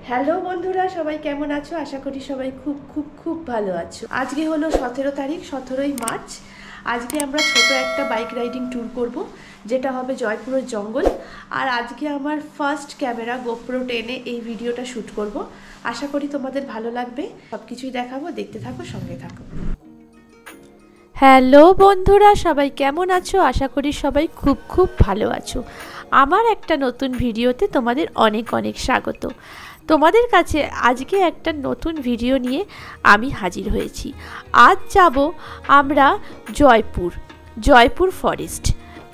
Hello বন্ধুরা, সবাই কেমন আছো? আশা করি সবাই খুব খুব খুব ভালো আছো। আজকে হলো 17 তারিখ, 17ই মার্চ। আজকে আমরা ছোট একটা বাইক রাইডিং ট্যুর করব, যেটা হবে জয়পুরের জঙ্গল। আর আজকে আমার ফার্স্ট ক্যামেরা গোপ্রো 10 এই ভিডিওটা শ্যুট করব। আশা করি তোমাদের ভালো লাগবে। সব কিছুই দেখাবো, দেখতে থাকো, সঙ্গে থাকো। হ্যালো বন্ধুরা, সবাই কেমন আছো? আশা করি সবাই খুব খুব ভালো আছো। আমার একটা নতুন ভিডিওতে তোমাদের অনেক অনেক স্বাগত। তোমাদের কাছে আজকে একটা নতুন ভিডিও নিয়ে আমি হাজির হয়েছি। আজ যাব আমরা জয়পুর ফরেস্ট।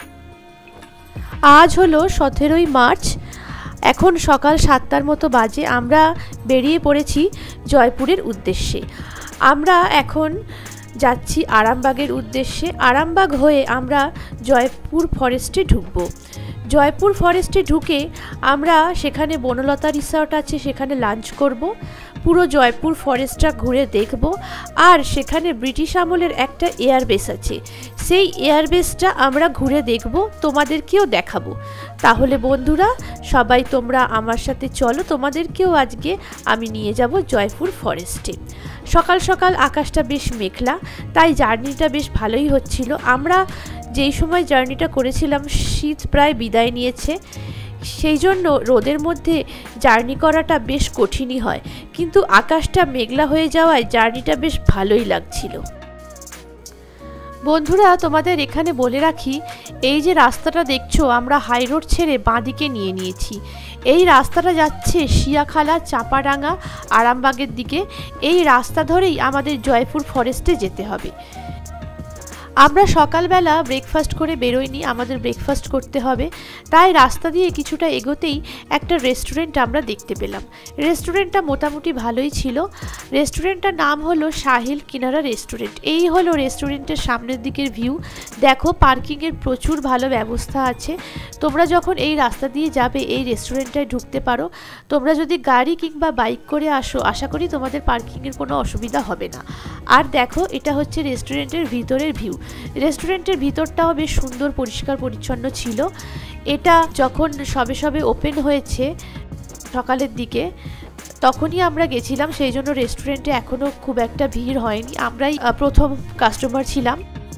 আজ হলো 17ই মার্চ, এখন সকাল 7টার মতো বাজে। আমরা বেরিয়ে পড়েছি জয়পুরের উদ্দেশ্যে। আমরা এখন যাচ্ছি আরামবাগের উদ্দেশ্যে। আরামবাগ হয়ে আমরা জয়পুর ফরেস্টে ঢুকবো। জয়পুর ফরেস্টে ঢুকে আমরা সেখানে বনলতা রিসর্ট আছে, সেখানে লাঞ্চ করব। পুরো জয়পুর ফরেস্টটা ঘুরে দেখব। আর সেখানে ব্রিটিশ আমলের একটা এয়ারবেস আছে, সেই এয়ারবেসটা আমরা ঘুরে দেখব, তোমাদেরকেও দেখাবো। তাহলে বন্ধুরা সবাই তোমরা আমার সাথে চলো, তোমাদেরকেও আজকে আমি নিয়ে যাব জয়পুর ফরেস্টে। সকাল সকাল আকাশটা বেশ মেঘলা, তাই জার্নিটা বেশ ভালোই হচ্ছিল। আমরা যেই সময় জার্নিটা করেছিলাম শীত প্রায় বিদায় নিয়েছে, সেই জন্য রোদের মধ্যে জার্নি করাটা বেশ কঠিনই হয়, কিন্তু আকাশটা মেঘলা হয়ে যাওয়ায় জার্নিটা বেশ ভালোই লাগছিল। বন্ধুরা তোমাদের এখানে বলে রাখি, এই যে রাস্তাটা দেখছো, আমরা হাই রোড ছেড়ে বাঁদিকে নিয়ে নিয়েছি। এই রাস্তাটা যাচ্ছে শিয়াখালা, চাপাডাঙ্গা, আরামবাগের দিকে। এই রাস্তা ধরেই আমাদের জয়পুর ফরেস্টে যেতে হবে। আমরা সকালবেলা ব্রেকফাস্ট করে বেরোইনি, আমাদের ব্রেকফাস্ট করতে হবে। তাই রাস্তা দিয়ে কিছুটা এগোতেই একটা রেস্টুরেন্ট আমরা দেখতে পেলাম। রেস্টুরেন্টটা মোটামুটি ভালোই ছিল। রেস্টুরেন্টটার নাম হলো সাহিল কিনারা রেস্টুরেন্ট। এই হলো রেস্টুরেন্টের সামনের দিকের ভিউ। দেখো পার্কিংয়ের প্রচুর ভালো ব্যবস্থা আছে। তোমরা যখন এই রাস্তা দিয়ে যাবে এই রেস্টুরেন্টটায় ঢুকতে পারো। তোমরা যদি গাড়ি কিংবা বাইক করে আসো, আশা করি তোমাদের পার্কিংয়ের কোনো অসুবিধা হবে না। আর দেখো, এটা হচ্ছে রেস্টুরেন্টের ভিতরের ভিউ। রেস্টুরেন্টের ভিতরটাও বেশ সুন্দর, পরিষ্কার পরিচ্ছন্ন ছিল। এটা যখন সবে সবে ওপেন হয়েছে সকালের দিকে, তখনই আমরা গেছিলাম, সেই জন্য রেস্টুরেন্টে এখনও খুব একটা ভিড় হয়নি। আমরাই প্রথম কাস্টমার ছিলাম।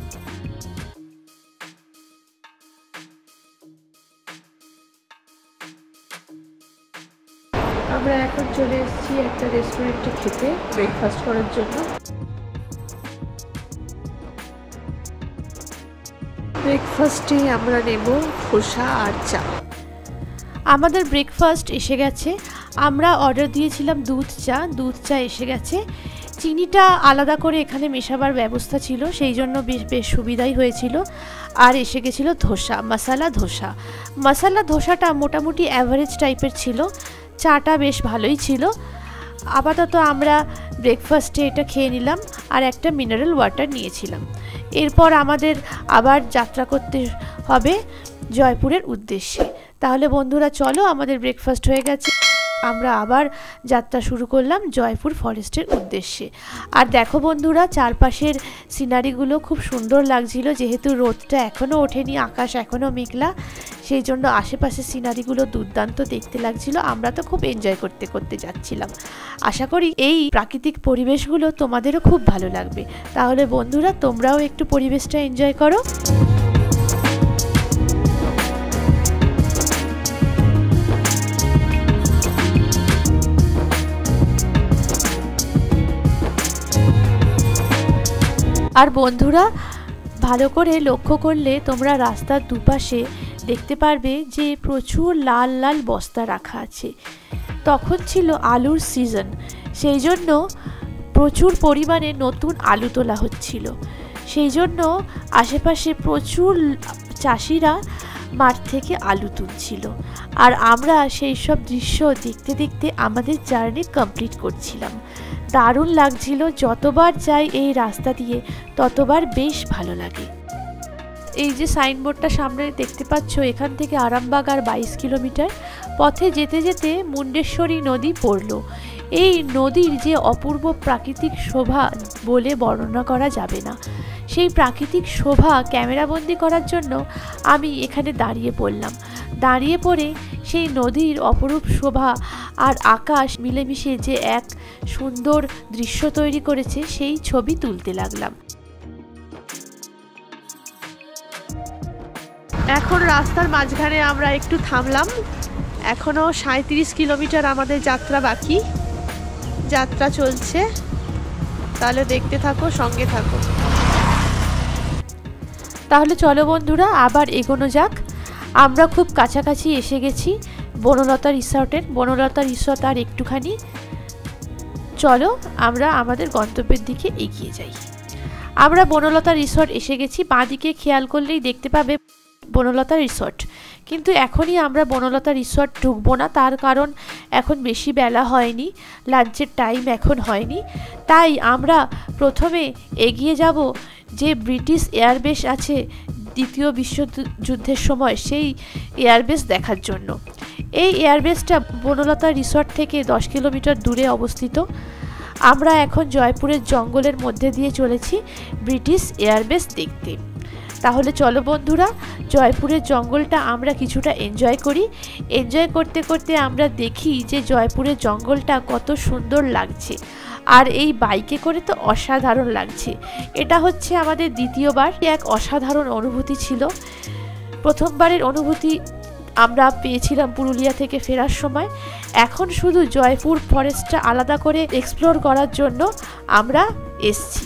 আমরা এখন চলে এসেছি একটা রেস্টুরেন্টে খেতে, ব্রেকফাস্ট করার জন্য। ব্রেকফাস্টে আমরা নেব ধোসা আর চা। আমাদের ব্রেকফাস্ট এসে গেছে। আমরা অর্ডার দিয়েছিলাম দুধ চা এসে গেছে। চিনিটা আলাদা করে এখানে মেশাবার ব্যবস্থা ছিল, সেই জন্য বেশ সুবিধাই হয়েছিল। আর এসে গেছিলো ধোসা, মশালা ধোসাটা মোটামুটি অ্যাভারেজ টাইপের ছিল। চাটা বেশ ভালোই ছিল। আপাতত আমরা ব্রেকফাস্টে এটা খেয়ে নিলাম আর একটা মিনারেল ওয়াটার নিয়েছিলাম। এরপর আমাদের আবার যাত্রা করতে হবে জয়পুরের উদ্দেশ্যে। তাহলে বন্ধুরা চলো, আমাদের ব্রেকফাস্ট হয়ে গেছে, আমরা আবার যাত্রা শুরু করলাম জয়পুর ফরেস্টের উদ্দেশ্যে। আর দেখো বন্ধুরা, চারপাশের সিনারিগুলো খুব সুন্দর লাগছিল। যেহেতু রোদটা এখনও ওঠেনি, আকাশ এখনও মেঘলা, সেই জন্য আশেপাশের সিনারিগুলো দুর্দান্ত দেখতে লাগছিল। আমরা তো খুব এনজয় করতে করতে যাচ্ছিলাম। আশা করি এই প্রাকৃতিক পরিবেশগুলো তোমাদেরও খুব ভালো লাগবে। তাহলে বন্ধুরা তোমরাও একটু পরিবেশটা এনজয় করো। আর বন্ধুরা ভালো করে লক্ষ্য করলে তোমরা রাস্তার দুপাশে দেখতে পারবে যে প্রচুর লাল লাল বস্তা রাখা আছে। তখন ছিল আলুর সিজন, সেই জন্য প্রচুর পরিমাণে নতুন আলু তোলা হচ্ছিল। সেই জন্য আশেপাশে প্রচুর চাষিরা মাঠ থেকে আলু তুলছিল। আর আমরা সেই সব দৃশ্য দেখতে দেখতে আমাদের জার্নি কমপ্লিট করছিলাম। দারুণ লাগছিল। যতবার যাই এই রাস্তা দিয়ে ততবার বেশ ভালো লাগে। এই যে সাইনবোর্ডটা সামনে দেখতে পাচ্ছ, এখান থেকে আরামবাগ আর 22 কিলোমিটার। পথে যেতে যেতে মুন্ডেশ্বরী নদী পড়ল। এই নদীর যে অপূর্ব প্রাকৃতিক শোভা বলে বর্ণনা করা যাবে না। সেই প্রাকৃতিক শোভা ক্যামেরাবন্দি করার জন্য আমি এখানে দাঁড়িয়ে পড়লাম। দাঁড়িয়ে পড়ে সেই নদীর অপরূপ শোভা আর আকাশ মিলেমিশে যে এক সুন্দর দৃশ্য তৈরি করেছে সেই ছবি তুলতে লাগলাম। এখন রাস্তার মাঝখানে আমরা একটু থামলাম। এখনো 37 কিলোমিটার আমাদের যাত্রা বাকি, যাত্রা চলছে। তাহলে দেখতে থাকো, সঙ্গে থাকো। তাহলে চলো বন্ধুরা আবার এগোনো যাক। আমরা খুব কাছাকাছি এসে গেছি বনলতা রিসর্টের। বনলতা রিসর্ট আর একটুখানি, চলো আমরা আমাদের গন্তব্যের দিকে এগিয়ে যাই। আমরা বনলতা রিসর্ট এসে গেছি। বাঁ দিকে খেয়াল করলেই দেখতে পাবে বনলতা রিসর্ট, কিন্তু এখনই আমরা বনলতা রিসর্ট ঢুকবো না, তার কারণ এখন বেশি বেলা হয়নি, লাঞ্চের টাইম এখন হয়নি। তাই আমরা প্রথমে এগিয়ে যাব যে ব্রিটিশ এয়ারবেস আছে দ্বিতীয় বিশ্বযুদ্ধের সময়, সেই এয়ারবেস দেখার জন্য। এই এয়ারবেসটা বনলতা রিসর্ট থেকে 10 কিলোমিটার দূরে অবস্থিত। আমরা এখন জয়পুরের জঙ্গলের মধ্যে দিয়ে চলেছি ব্রিটিশ এয়ারবেস দেখতে। তাহলে চলো বন্ধুরা, জয়পুরের জঙ্গলটা আমরা কিছুটা এনজয় করি। এনজয় করতে করতে আমরা দেখি যে জয়পুরের জঙ্গলটা কত সুন্দর লাগছে, আর এই বাইকে করে তো অসাধারণ লাগছে। এটা হচ্ছে আমাদের দ্বিতীয়বার। এক অসাধারণ অনুভূতি ছিল। প্রথমবারের অনুভূতি আমরা পেয়েছিলাম পুরুলিয়া থেকে ফেরার সময়। এখন শুধু জয়পুর ফরেস্টটা আলাদা করে এক্সপ্লোর করার জন্য আমরা এসছি।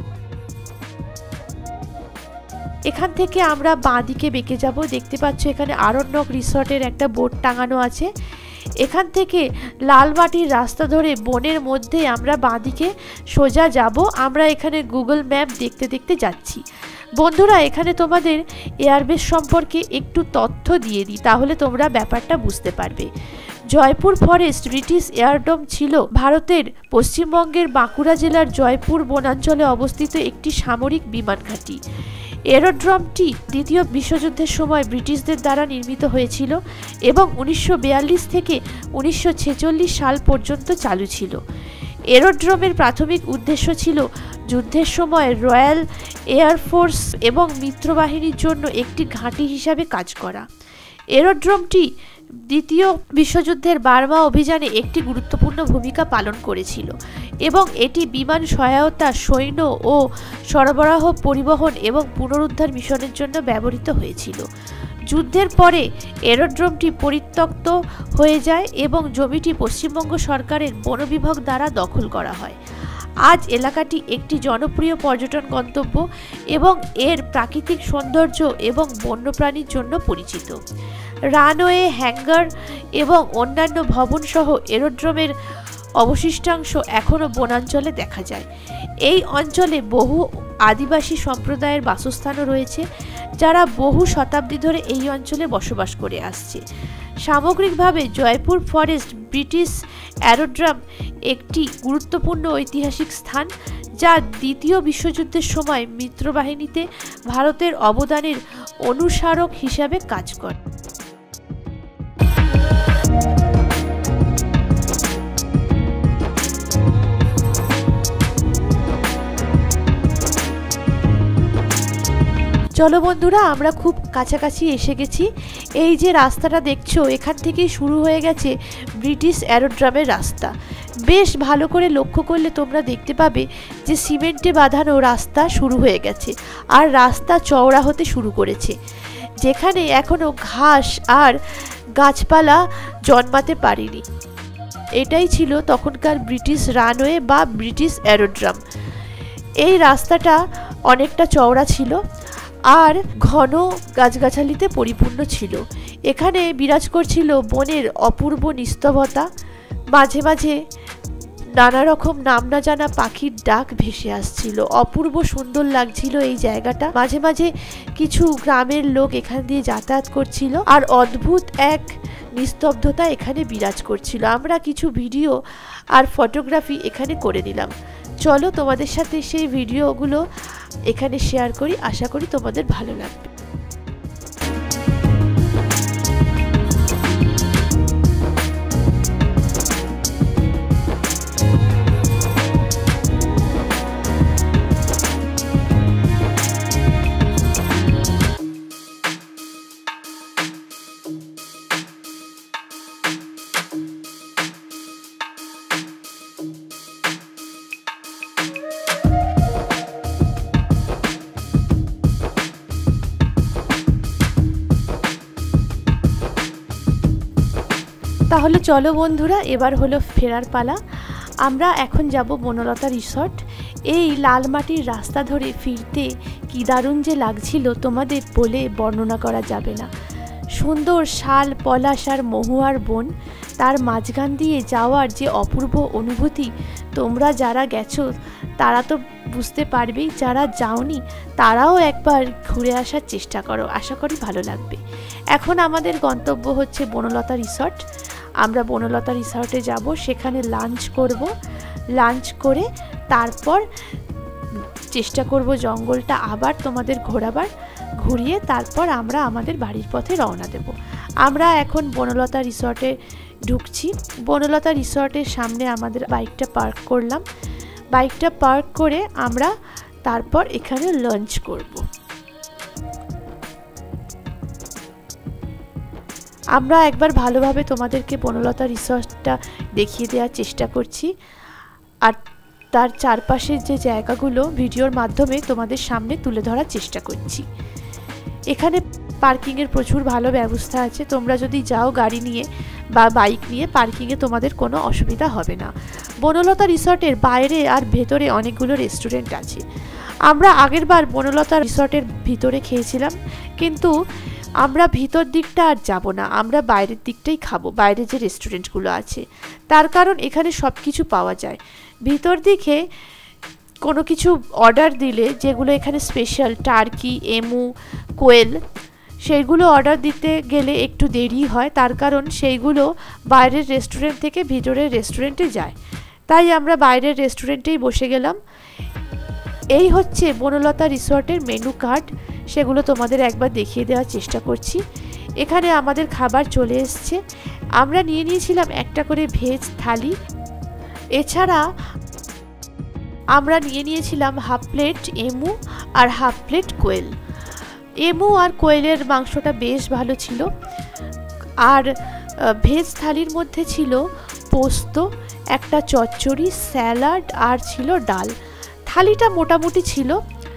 এখান থেকে আমরা বাঁ দিকে বেঁকে যাব। দেখতে পাচ্ছ এখানে আরণ্যক রিসর্টের একটা বোর্ড টাঙানো আছে। এখান থেকে লাল মাটির রাস্তা ধরে বনের মধ্যে আমরা বাঁ দিকে সোজা যাব। আমরা এখানে গুগল ম্যাপ দেখতে দেখতে যাচ্ছি। বন্ধুরা, এখানে তোমাদের এয়ারবেস সম্পর্কে একটু তথ্য দিয়ে দিই, তাহলে তোমরা ব্যাপারটা বুঝতে পারবে। জয়পুর ফরেস্ট ব্রিটিশ এয়ারডোম ছিল ভারতের পশ্চিমবঙ্গের বাঁকুড়া জেলার জয়পুর বনাঞ্চলে অবস্থিত একটি সামরিক বিমান ঘাঁটি। এরোড্রোমটি দ্বিতীয় বিশ্বযুদ্ধের সময় ব্রিটিশদের দ্বারা নির্মিত হয়েছিল এবং 1942 থেকে 1946 সাল পর্যন্ত চালু ছিল। এরোড্রোমের প্রাথমিক উদ্দেশ্য ছিল যুদ্ধের সময় রয়্যাল এয়ারফোর্স এবং মিত্রবাহিনীর জন্য একটি ঘাঁটি হিসাবে কাজ করা। এরোড্রোমটি দ্বিতীয় বিশ্বযুদ্ধের বার্মা অভিযানে একটি গুরুত্বপূর্ণ ভূমিকা পালন করেছিল এবং এটি বিমান সহায়তা, সৈন্য ও সরবরাহ, পরিবহন এবং পুনরুদ্ধার মিশনের জন্য ব্যবহৃত হয়েছিল। যুদ্ধের পরে এরোড্রোমটি পরিত্যক্ত হয়ে যায় এবং জমিটি পশ্চিমবঙ্গ সরকারের বন বিভাগ দ্বারা দখল করা হয়। আজ এলাকাটি একটি জনপ্রিয় পর্যটন গন্তব্য এবং এর প্রাকৃতিক সৌন্দর্য এবং বন্যপ্রাণীর জন্য পরিচিত। রানওয়ে, হ্যাঙ্গার এবং অন্যান্য ভবন সহ এরোড্রোমের অবশিষ্টাংশ এখনও বনাঞ্চলে দেখা যায়। এই অঞ্চলে বহু আদিবাসী সম্প্রদায়ের বাসস্থানও রয়েছে, যারা বহু শতাব্দী ধরে এই অঞ্চলে বসবাস করে আসছে। সামগ্রিকভাবে জয়পুর ফরেস্ট ব্রিটিশ এরোড্রোম একটি গুরুত্বপূর্ণ ঐতিহাসিক স্থান, যা দ্বিতীয় বিশ্বযুদ্ধের সময় মিত্রবাহিনীতে ভারতের অবদানের অনুস্মারক হিসাবে কাজ করে। চলো বন্ধুরা, আমরা খুব কাছাকাছি এসে গেছি। এই যে রাস্তাটা দেখছো, এখান থেকেই শুরু হয়ে গেছে ব্রিটিশ এরোড্রোমের রাস্তা। বেশ ভালো করে লক্ষ্য করলে তোমরা দেখতে পাবে যে সিমেন্টে বাঁধানো রাস্তা শুরু হয়ে গেছে আর রাস্তা চওড়া হতে শুরু করেছে, যেখানে এখনো ঘাস আর গাছপালা জন্মাতে পারেনি। এটাই ছিল তখনকার ব্রিটিশ রানওয়ে বা ব্রিটিশ এরোড্রোম। এই রাস্তাটা অনেকটা চওড়া ছিল আর ঘন গাছগাছালিতে পরিপূর্ণ ছিল। এখানে বিরাজ করছিল বনের অপূর্ব নিস্তবতা। মাঝে মাঝে নানা রকম নাম না জানা পাখির ডাক ভেসে আসছিল। অপূর্ব সুন্দর লাগছিল এই জায়গাটা। মাঝে মাঝে কিছু গ্রামের লোক এখান দিয়ে যাতায়াত করছিল আর অদ্ভুত এক নিস্তব্ধতা এখানে বিরাজ করছিল। আমরা কিছু ভিডিও আর ফটোগ্রাফি এখানে করে নিলাম। চলো তোমাদের সাথে সেই ভিডিওগুলো এখানে শেয়ার করি। আশা করি তোমাদের ভালো লাগবে। তাহলে চলো বন্ধুরা, এবার হলো ফেরার পালা। আমরা এখন যাব বনলতা রিসর্ট। এই লাল মাটির রাস্তা ধরে ফিরতে কি দারুণ যে লাগছিল, তোমাদের বলে বর্ণনা করা যাবে না। সুন্দর শাল, পলাশ আর মহুয়ার বন, তার মাঝখান দিয়ে যাওয়ার যে অপূর্ব অনুভূতি, তোমরা যারা গেছো তারা তো বুঝতে পারবেই, যারা যাওনি তারাও একবার ঘুরে আসার চেষ্টা করো, আশা করি ভালো লাগবে। এখন আমাদের গন্তব্য হচ্ছে বনলতা রিসর্ট। আমরা বনলতা রিসর্টে যাব, সেখানে লাঞ্চ করব। লাঞ্চ করে তারপর চেষ্টা করব জঙ্গলটা আবার তোমাদের ঘোরাবার, ঘুরিয়ে তারপর আমরা আমাদের বাড়ির পথে রওনা দেব। আমরা এখন বনলতা রিসর্টে ঢুকছি। বনলতা রিসর্টের সামনে আমাদের বাইকটা পার্ক করলাম। বাইকটা পার্ক করে আমরা তারপর এখানে লাঞ্চ করব। আমরা একবার ভালোভাবে তোমাদেরকে বনলতা রিসর্টটা দেখিয়ে দেওয়ার চেষ্টা করছি, আর তার চারপাশের যে জায়গাগুলো ভিডিওর মাধ্যমে তোমাদের সামনে তুলে ধরার চেষ্টা করছি। এখানে পার্কিংয়ের প্রচুর ভালো ব্যবস্থা আছে। তোমরা যদি যাও গাড়ি নিয়ে বা বাইক নিয়ে, পার্কিংয়ে তোমাদের কোনো অসুবিধা হবে না। বনলতা রিসর্টের বাইরে আর ভেতরে অনেকগুলো রেস্টুরেন্ট আছে। আমরা আগেরবার বনলতা রিসর্টের ভিতরে খেয়েছিলাম, কিন্তু আমরা ভিতর দিকটা আর যাব না, আমরা বাইরের দিকটাই খাবো, বাইরে যে রেস্টুরেন্টগুলো আছে। তার কারণ এখানে সব কিছু পাওয়া যায়। ভিতর দিকে কোনো কিছু অর্ডার দিলে, যেগুলো এখানে স্পেশাল টার্কি, এমু, কোয়েল, সেইগুলো অর্ডার দিতে গেলে একটু দেরি হয়, তার কারণ সেইগুলো বাইরের রেস্টুরেন্ট থেকে ভিতরের রেস্টুরেন্টে যায়। তাই আমরা বাইরের রেস্টুরেন্টেই বসে গেলাম। এই হচ্ছে বনলতা রিসর্টের মেনু কার্ড, সেগুলো তোমাদের একবার দেখিয়ে দেওয়ার চেষ্টা করছি। এখানে আমাদের খাবার চলে এসছে। আমরা নিয়ে নিয়েছিলাম একটা করে ভেজ থালি, এছাড়া আমরা নিয়ে নিয়েছিলাম হাফ প্লেট এমু আর হাফ প্লেট কোয়েল। এমু আর কোয়েলের মাংসটা বেশ ভালো ছিল। আর ভেজ থালির মধ্যে ছিল পোস্ত, একটা চচ্চড়ি, স্যালাড আর ছিল ডাল। থালিটা মোটামুটি ছিল,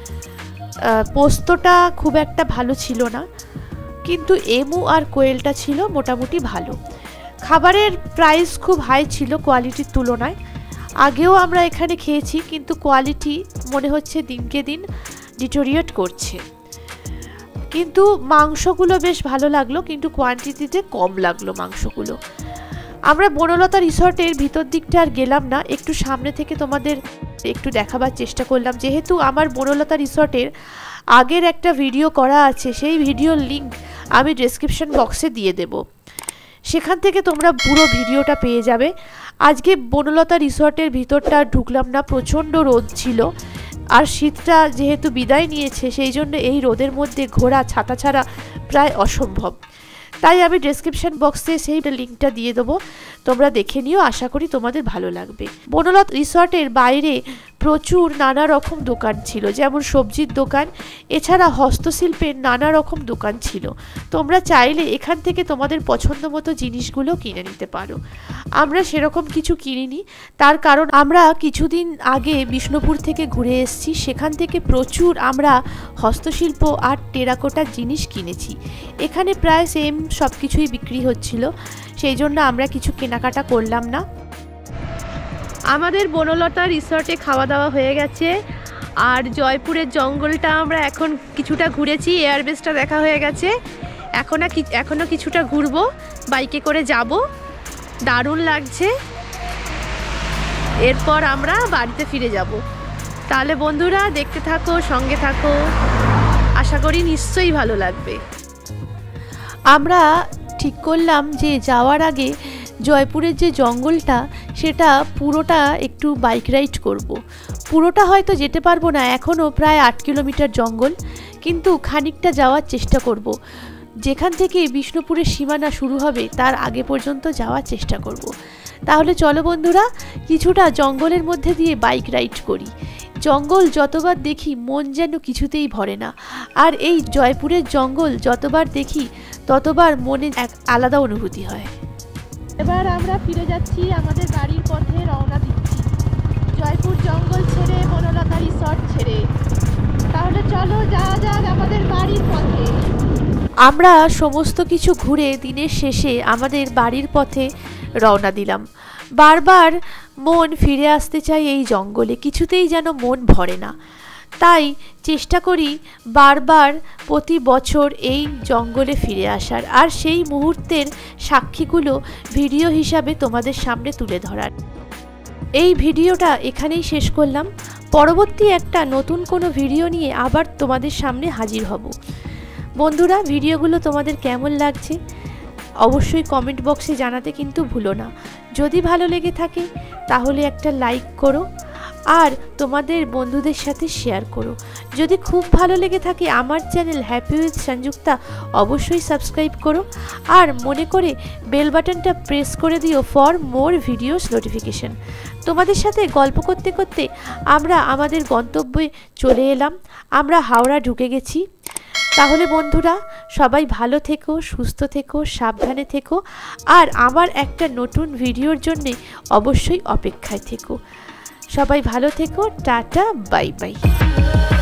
পোস্তটা খুব একটা ভালো ছিল না, কিন্তু এমু আর কোয়েলটা ছিল মোটামুটি ভালো। খাবারের প্রাইস খুব হাই ছিল কোয়ালিটির তুলনায়। আগেও আমরা এখানে খেয়েছি, কিন্তু কোয়ালিটি মনে হচ্ছে দিনকে দিন ডিটোরিয়েট করছে। কিন্তু মাংসগুলো বেশ ভালো লাগলো, কিন্তু কোয়ান্টিটিতে কম লাগলো মাংসগুলো। আমরা বনলতা রিসর্টের ভিতর দিকটা আর গেলাম না, একটু সামনে থেকে তোমাদের একটু দেখাবার চেষ্টা করলাম। যেহেতু আমার বনলতা রিসর্টের আগের একটা ভিডিও করা আছে, সেই ভিডিওর লিঙ্ক আমি ডেসক্রিপশন বক্সে দিয়ে দেব, সেখান থেকে তোমরা পুরো ভিডিওটা পেয়ে যাবে। আজকে বনলতা রিসর্টের ভিতরটা ঢুকলাম না, প্রচণ্ড রোদ ছিল, আর শীতটা যেহেতু বিদায় নিয়েছে সেই জন্য এই রোদের মধ্যে ঘোরা ছাতা ছাড়া প্রায় অসম্ভব। তাই আমি ডেসক্রিপশন বক্সে সেই লিঙ্কটা দিয়ে দেবো, তোমরা দেখে নিও, আশা করি তোমাদের ভালো লাগবে। বনলতা রিসর্টের বাইরে প্রচুর নানা রকম দোকান ছিল, যেমন সবজির দোকান, এছাড়া হস্তশিল্পের নানা রকম দোকান ছিল। তোমরা চাইলে এখান থেকে তোমাদের পছন্দ মতো জিনিসগুলো কিনে নিতে পারো। আমরা সেরকম কিছু কিনিনি, তার কারণ আমরা কিছুদিন আগে বিষ্ণুপুর থেকে ঘুরে এসেছি, সেখান থেকে প্রচুর আমরা হস্তশিল্প আর টেরাকোটার জিনিস কিনেছি। এখানে প্রায় সেম সব কিছুই বিক্রি হচ্ছিল, সেই জন্য আমরা কিছু কেনাকাটা করলাম না। আমাদের বনলতা রিসর্টে খাওয়া দাওয়া হয়ে গেছে, আর জয়পুরের জঙ্গলটা আমরা এখন কিছুটা ঘুরেছি, এয়ারবেসটা দেখা হয়ে গেছে। এখনও কিছুটা ঘুরবো, বাইকে করে যাব, দারুণ লাগছে। এরপর আমরা বাড়িতে ফিরে যাব। তাহলে বন্ধুরা দেখতে থাকো, সঙ্গে থাকো, আশা করি নিশ্চয়ই ভালো লাগবে। আমরা ঠিক করলাম যে যাওয়ার আগে জয়পুরের যে জঙ্গলটা সেটা পুরোটা একটু বাইক রাইড করব। পুরোটা হয়তো যেতে পারবো না, এখনও প্রায় 8 কিলোমিটার জঙ্গল, কিন্তু খানিকটা যাওয়ার চেষ্টা করব। যেখান থেকে বিষ্ণুপুরের সীমানা শুরু হবে তার আগে পর্যন্ত যাওয়ার চেষ্টা করব। তাহলে চলো বন্ধুরা, কিছুটা জঙ্গলের মধ্যে দিয়ে বাইক রাইড করি। জঙ্গল যতবার দেখি মন যেন কিছুতেই ভরে না, আর এই জয়পুরের জঙ্গল যতবার দেখি ততবার মনে এক আলাদা অনুভূতি হয়। এবার আমরা ফিরে যাচ্ছি, আমাদের বাড়ির পথে রওনা দিচ্ছি, জয়পুর জঙ্গল ছেড়ে, বনলতা রিসর্ট ছেড়ে। তাহলে চলো যাওয়া যাক আমাদের বাড়ির পথে। আমরা সমস্ত কিছু ঘুরে দিনের শেষে আমাদের বাড়ির পথে রওনা দিলাম। বারবার মন ফিরে আসতে চায় এই জঙ্গলে, কিছুতেই যেন মন ভরে না। তাই চেষ্টা করি বারবার প্রতি বছর এই জঙ্গলে ফিরে আসার, আর সেই মুহূর্তের সাক্ষীগুলো ভিডিও হিসাবে তোমাদের সামনে তুলে ধরার। এই ভিডিওটা এখানেই শেষ করলাম। পরবর্তী একটা নতুন কোনো ভিডিও নিয়ে আবার তোমাদের সামনে হাজির হব। বন্ধুরা, ভিডিওগুলো তোমাদের কেমন লাগছে অবশ্যই কমেন্ট বক্সে জানাতে কিন্তু ভুলো না। যদি ভালো লেগে থাকে তাহলে একটা লাইক করো আর তোমাদের বন্ধুদের সাথে শেয়ার করো। যদি খুব ভালো লেগে থাকে আমার চ্যানেল হ্যাপি উইথ সঞ্জুক্তা অবশ্যই সাবস্ক্রাইব করো, আর মনে করে বেল বাটনটা প্রেস করে দিও ফর মোর ভিডিওস নোটিফিকেশন। তোমাদের সাথে গল্প করতে করতে আমরা আমাদের গন্তব্যে চলে এলাম। আমরা হাওড়া ঢুকে গেছি। তাহলে বন্ধুরা, সবাই ভালো থেকো, সুস্থ থেকো, সাবধানে থেকো, আর আমার একটা নতুন ভিডিওর জন্যে অবশ্যই অপেক্ষায় থেকো। সবাই ভালো থেকো, টাটা, বাই বাই।